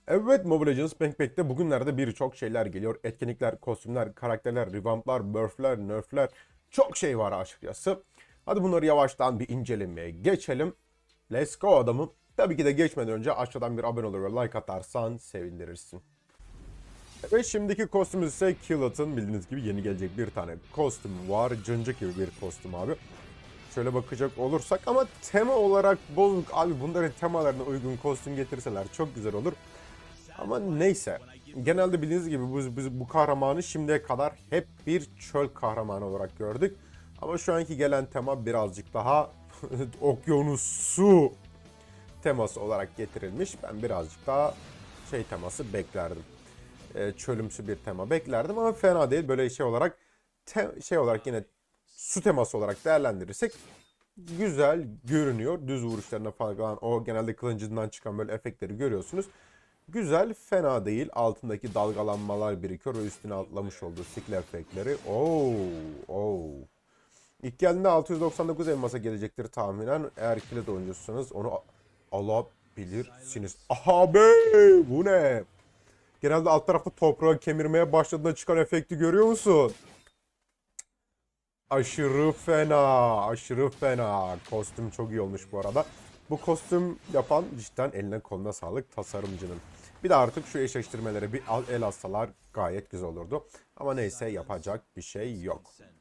Evet, Mobile Legends Backpack'te bugünlerde birçok şeyler geliyor. Etkinlikler, kostümler, karakterler, revamplar, buff'ler, nerf'ler, çok şey var açıkçası. Hadi bunları yavaştan bir incelemeye geçelim. Let's go adamım. Tabii ki de geçmeden önce aşağıdan bir abone olur ve like atarsan sevindirirsin. Ve şimdiki kostümümüz ise Killet'ın bildiğiniz gibi yeni gelecek bir tane kostüm var. Cıncık gibi bir kostüm abi. Şöyle bakacak olursak ama tema olarak bozuk abi, bunların temalarına uygun kostüm getirseler çok güzel olur. Ama neyse. Genelde bildiğiniz gibi biz bu kahramanı şimdiye kadar hep bir çöl kahramanı olarak gördük. Ama şu anki gelen tema birazcık daha okyanusu teması olarak getirilmiş. Ben birazcık daha şey teması beklerdim. Çölümsü bir tema beklerdim ama fena değil. Böyle şey olarak şey olarak yine su teması olarak değerlendirirsek güzel görünüyor. Düz vuruşlarına falan o genelde kılıncından çıkan böyle efektleri görüyorsunuz. Güzel, fena değil. Altındaki dalgalanmalar birikiyor ve üstüne atlamış olduğu skill efektleri. Oo, oo. İlk geldiğinde 699 elmasa gelecektir tahminen. Eğer kilit oyuncusunuz onu alabilirsiniz. Aha be! Bu ne? Genelde alt tarafta toprağı kemirmeye başladığında çıkan efekti görüyor musun? Aşırı fena, aşırı fena. Kostüm çok iyi olmuş bu arada. Bu kostüm yapan cidden eline koluna sağlık tasarımcının. Bir de artık şu eşleştirmeleri bir el alsalar gayet güzel olurdu. Ama neyse, yapacak bir şey yok.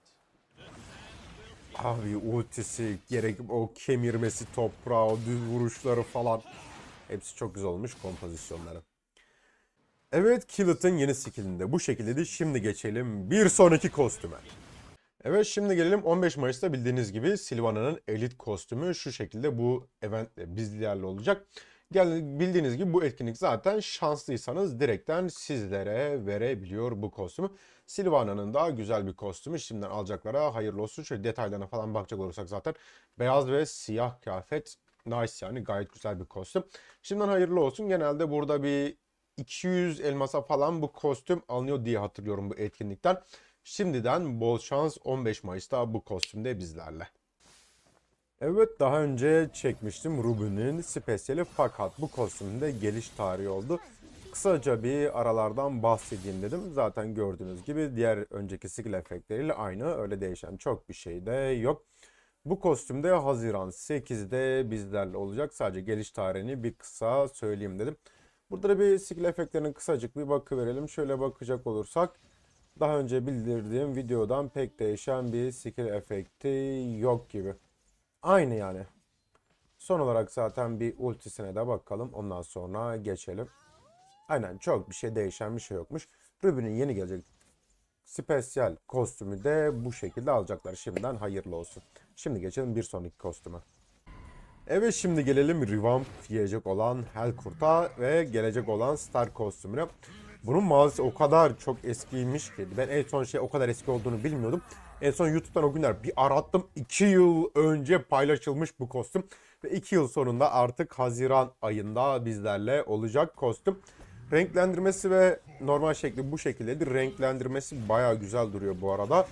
Abi ultisi, gerek o kemirmesi toprağı, o düz vuruşları falan. Hepsi çok güzel olmuş kompozisyonları. Evet, Killet'ın yeni skillinde bu şekildeydi. Şimdi geçelim bir sonraki kostüme. Evet, şimdi gelelim 15 Mayıs'ta bildiğiniz gibi Sylvana'nın elit kostümü şu şekilde bu eventle bizlerle olacak. Bildiğiniz gibi bu etkinlik zaten şanslıysanız direkten sizlere verebiliyor bu kostümü. Sylvana'nın daha güzel bir kostümü, şimdiden alacaklara hayırlı olsun. Şöyle detaylarına falan bakacak olursak zaten beyaz ve siyah kıyafet, nice, yani gayet güzel bir kostüm. Şimdiden hayırlı olsun. Genelde burada bir 200 elmasa falan bu kostüm alınıyor diye hatırlıyorum bu etkinlikten. Şimdiden bol şans 15 Mayıs'ta bu kostümde bizlerle. Evet, daha önce çekmiştim Ruby'nin spesiyeli, fakat bu kostümün de geliş tarihi oldu. Kısaca bir aralardan bahsedeyim dedim. Zaten gördüğünüz gibi diğer önceki skill efektleriyle aynı, öyle değişen çok bir şey de yok. Bu kostümde Haziran 8'de bizlerle olacak. Sadece geliş tarihini bir kısa söyleyeyim dedim. Burada da bir skill efektlerine kısacık bir bakıverelim. Şöyle bakacak olursak daha önce bildirdiğim videodan pek değişen bir skill efekti yok gibi. Aynı yani. Son olarak zaten bir ultisine de bakalım. Ondan sonra geçelim. Aynen, çok bir şey değişen bir şey yokmuş. Ruby'nin yeni gelecek spesiyel kostümü de bu şekilde alacaklar. Şimdiden hayırlı olsun. Şimdi geçelim bir sonraki kostüme. Evet, şimdi gelelim revamp yiyecek olan Hellkurt'a ve gelecek olan Star kostümüne. Bunun mağazası o kadar çok eskiymiş ki ben en son o kadar eski olduğunu bilmiyordum. En son YouTube'dan o günler bir arattım. 2 yıl önce paylaşılmış bu kostüm. Ve 2 yıl sonunda artık Haziran ayında bizlerle olacak kostüm. Renklendirmesi ve normal şekli bu şekildedir. Renklendirmesi baya güzel duruyor bu arada.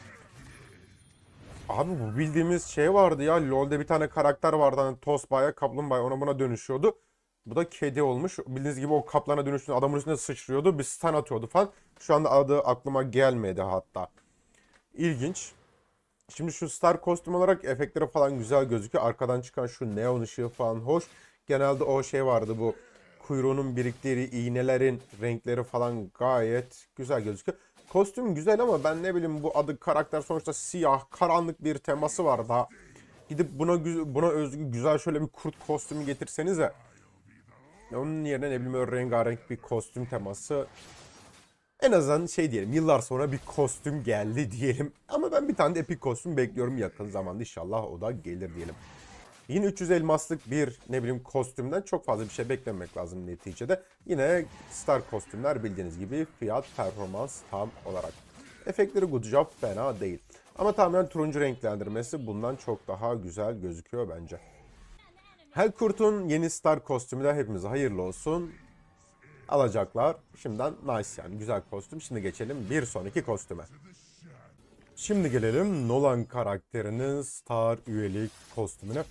Abi bu bildiğimiz şey vardı ya. LoL'de bir tane karakter vardı. Hani Tosbağa'ya, Kaplumbağa'ya, ona buna dönüşüyordu. Bu da kedi olmuş. Bildiğiniz gibi o kaplana dönüştüğünde adamın üstüne sıçrıyordu. Bir stun atıyordu falan. Şu anda adı aklıma gelmedi hatta. İlginç. Şimdi şu Star kostüm olarak efektleri falan güzel gözüküyor. Arkadan çıkan şu neon ışığı falan hoş. Genelde o şey vardı, bu kuyruğunun biriktiği iğnelerin renkleri falan gayet güzel gözüküyor. Kostüm güzel ama ben ne bileyim, bu adı karakter sonuçta siyah, karanlık bir teması var daha. Gidip buna özgü güzel şöyle bir kurt kostümü getirsenize. Onun yerine ne bileyim öyle rengarenk bir kostüm teması. En azından şey diyelim, yıllar sonra bir kostüm geldi diyelim. Ama ben bir tane de epik kostüm bekliyorum yakın zamanda, inşallah o da gelir diyelim. Yine 300 elmaslık bir ne bileyim kostümden çok fazla bir şey beklememek lazım neticede. Yine Star kostümler bildiğiniz gibi fiyat performans tam olarak. Efektleri good job, fena değil. Ama tamamen turuncu renklendirmesi bundan çok daha güzel gözüküyor bence. Hellkurt'un yeni Star kostümü de hepimize hayırlı olsun. Alacaklar. Şimdiden nice, yani güzel kostüm. Şimdi geçelim bir sonraki kostüme. Şimdi gelelim Nolan karakterinin Star üyelik kostümüne.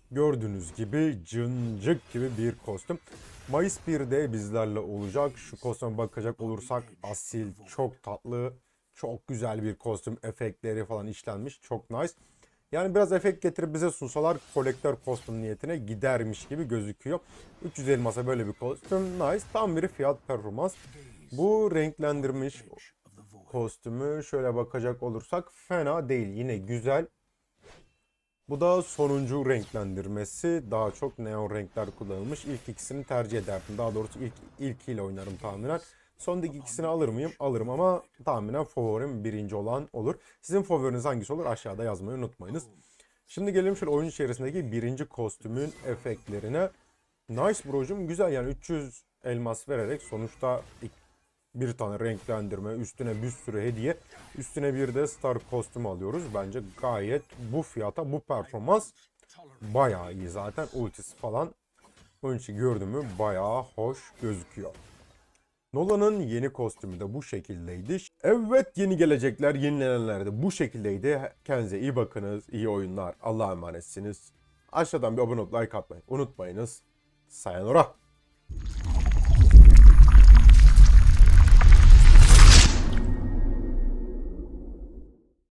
Gördüğünüz gibi cıncık gibi bir kostüm. Mayıs 1'de bizlerle olacak. Şu kostüme bakacak olursak asil, çok tatlı, çok güzel bir kostüm. Efektleri falan işlenmiş. Çok nice. Yani biraz efekt getirip bize sunsalar kolektör kostüm niyetine gidermiş gibi gözüküyor. 300 elmasa böyle bir kostüm nice. Tam bir fiyat performans. Bu renklendirmiş kostümü şöyle bakacak olursak fena değil. Yine güzel. Bu da sonuncu renklendirmesi. Daha çok neon renkler kullanılmış. İlk ikisini tercih ederdim. Daha doğrusu ilkiyle oynarım tahminen. Sondaki ikisini alır mıyım? Alırım ama tahminen favorim birinci olan olur. Sizin favoriniz hangisi olur? Aşağıda yazmayı unutmayınız. Şimdi gelelim şöyle oyun içerisindeki birinci kostümün efektlerine. Nice brocum, güzel yani 300 elmas vererek sonuçta bir tane renklendirme, üstüne bir sürü hediye, üstüne bir de star kostüm alıyoruz. Bence gayet bu fiyata, bu performans bayağı iyi zaten. Ultisi falan onun için gördüğümü bayağı hoş gözüküyor. Nolan'ın yeni kostümü de bu şekildeydi. Evet, yeni gelecekler, yenilenenler de bu şekildeydi. Kendinize iyi bakınız, iyi oyunlar, Allah'a emanetsiniz. Aşağıdan bir abone olup like atmayı unutmayınız. Sayonara.